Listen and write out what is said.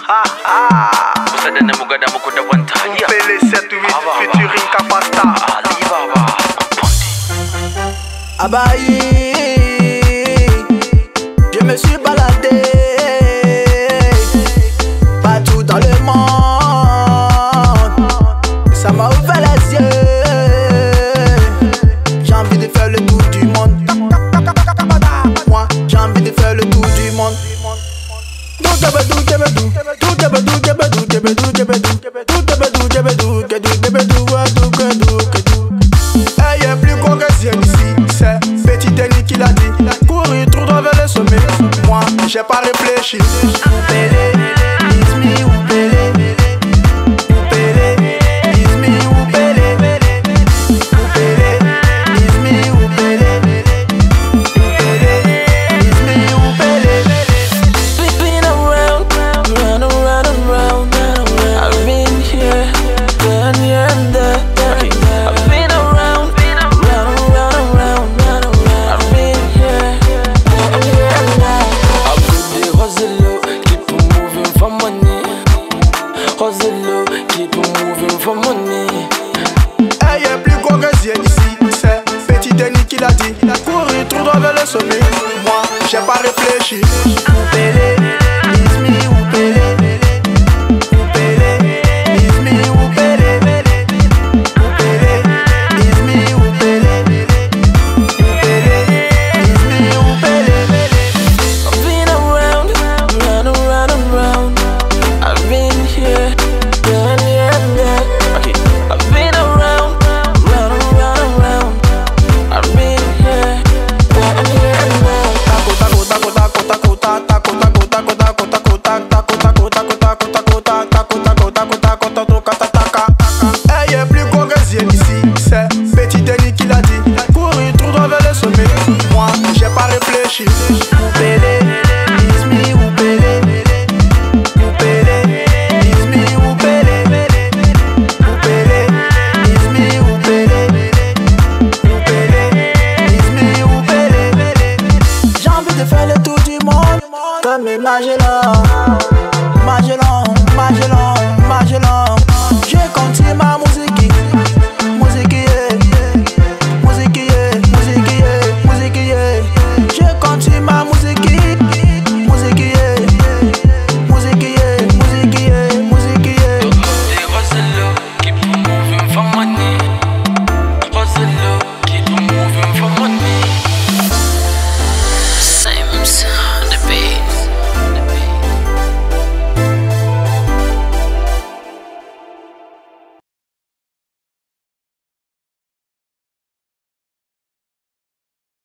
Usada na mugada mukuda wantalia. Pele 7-8 featuring Kapasta. Alibaba. Abaye, je me suis baladé partout dans le monde. Ça m'a ouvert les yeux. J'ai envie de faire le tour du monde. Moi, j'ai envie de faire le tour du monde. Elle est plus caucasienne ici, c'est Petit Denis qui l'a dit. Courir trop vers le sommet, moi j'ai pas réfléchi.